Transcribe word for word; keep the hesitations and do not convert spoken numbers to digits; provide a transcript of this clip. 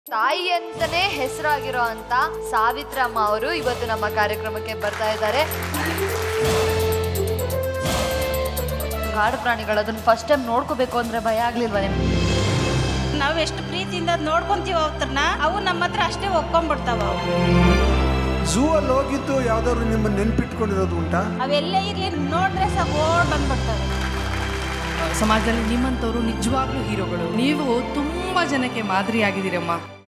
ತಾಯಿ ಅಂತಾನೆ ಹೆಸರಾಗಿರೋ ಅಂತ ಸಾವಿತ್ರಮ್ಮ ಅವರು ಇವತ್ತು ನಮ್ಮ ಕಾರ್ಯಕ್ರಮಕ್ಕೆ ಬರ್ತಾ ಇದ್ದಾರೆ. ಕಾಡು ಪ್ರಾಣಿಗಳು ಅದನ್ನ ಫಸ್ಟ್ ಟೈಮ್ ನೋಡ್ಕೋಬೇಕು ಅಂದ್ರೆ ಭಯ ಆಗ್ಲಿಲ್ವಾ ನಿಮ್ಗೆ? ನಾವು ಎಷ್ಟು ಪ್ರೀತಿಯಿಂದ ನೋಡ್ಕೊಂತೀವಿ ಅವ್ರನ್ನ, ಅವು ನಮ್ಮ ಹತ್ರ ಅಷ್ಟೇ ಒಪ್ಕೊಂಡ್ಬಿಡ್ತಾವ. ಝೂ ಅಲ್ಲಿ ಹೋಗಿದ್ದು ಯಾವ್ದಾದ್ರು ನಿಮ್ಮ ನೆನ್ಪಿಟ್ಕೊಂಡಿರೋದು ಉಂಟಾ? ಅವೆಲ್ಲೇ ಇರ್ಲಿ ನೋಡ್ರೆ ಸಾಕು ಓಡ್ ಬಂದ್ಬಿಡ್ತವೆ. ಸಮಾಜದಲ್ಲಿ ನಿಮ್ಮಂಥವ್ರು ನಿಜವಾಗ್ಲೂ ಹೀರೋಗಳು. ನೀವು ತುಂಬಾ ಜನಕ್ಕೆ ಮಾದರಿ ಆಗಿದ್ದೀರಮ್ಮ.